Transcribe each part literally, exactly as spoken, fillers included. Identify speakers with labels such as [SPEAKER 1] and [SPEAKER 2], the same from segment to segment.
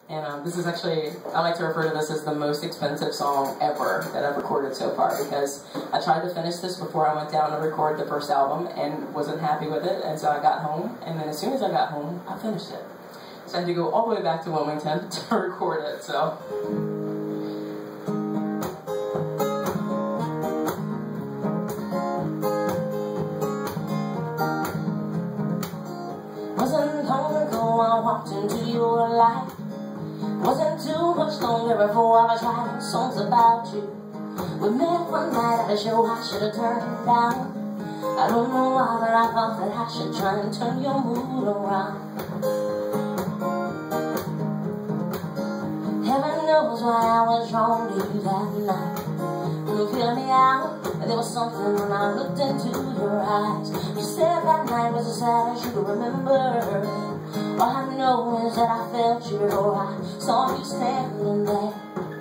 [SPEAKER 1] And um, this is actually, I like to refer to this as the most expensive song ever that I've recorded so far, because I tried to finish this before I went down to record the first album and wasn't happy with it, and so I got home, and then as soon as I got home, I finished it. So I had to go all the way back to Wilmington to record it, so...
[SPEAKER 2] Wasn't long ago I walked into your life. Wasn't too much longer before I was writing songs about you. We met one night at a show I should have turned down. I don't know why, but I thought that I should try and turn your mood around. Heaven knows why I was wrong to you that night. You feel me out, and there was something when I looked into your eyes. You said that night was as sad as you could remember. All I know is that I felt you before I saw you standing there.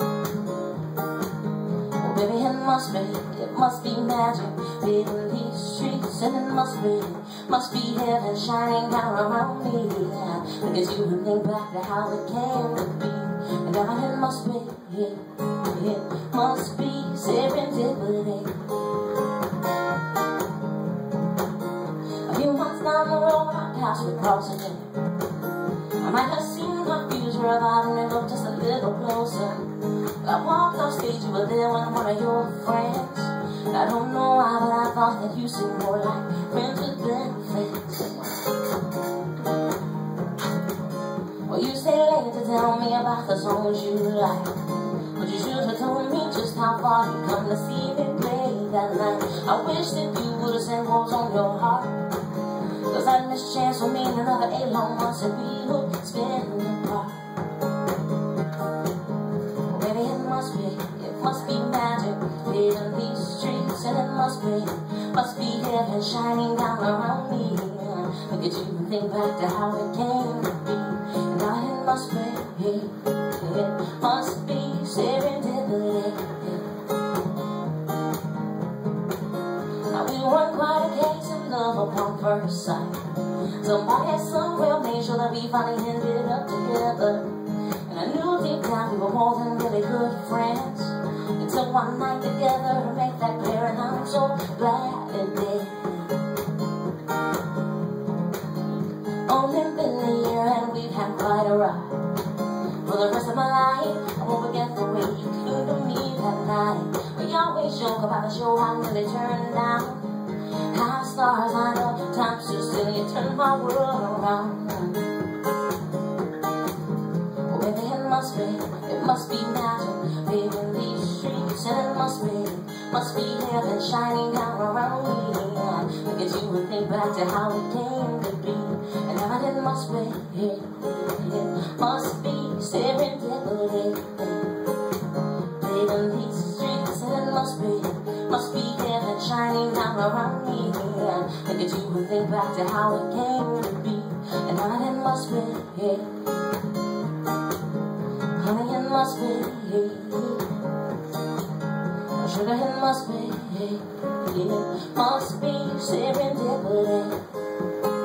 [SPEAKER 2] Oh baby, it must be, it must be magic in these streets, and it must be, must be heaven shining down around me. Look at you and think back to how it came to be, and God, it must be, it, it must be serendipity. A few months down the road, our paths would cross again. I might have seemed confused where I didn't look just a little closer. I walked off stage, you were there when one of your friends. I don't know why, but I thought that you seemed more like friends with benefits. Well, you stayed late to tell me about the songs you like, but you should have told me just how far you come to see me play that night. I wish that you would have said what was on your heart, 'cause that missed chance would mean another eight long months that we would spend apart. Oh baby, it must be, it must be magic in these streets, and it must be, must be heaven shining down around me. Look at you and think back to how it came to be, and now it must be, it must be serendipity. Now we weren't quite a case of love upon first sight. Somebody somewhere made sure that we finally ended up together, and I knew deep down we were more than really good friends. It took one night together to make that clear, and I'm so glad it did. Only been a year and we've had quite a ride. For the rest of my life, I won't forget the way you came to me that night. We always joke about the show I nearly turned down. High stars, I know, time stood still, you turned my world around. Oh baby, it must be, it must be magic, baby, in these streets, and it must be, must be heaven shining down around me. Look at you and think back to how it came to be, and now it must be, it, it must be serendipity. Baby, in these streets, and it must be, must be heaven shining down around me. Look at you and think back to how it came to be, and now it must be, yeah. Honey, it must be, yeah. Sugar, it must be, yeah. It must be serendipity.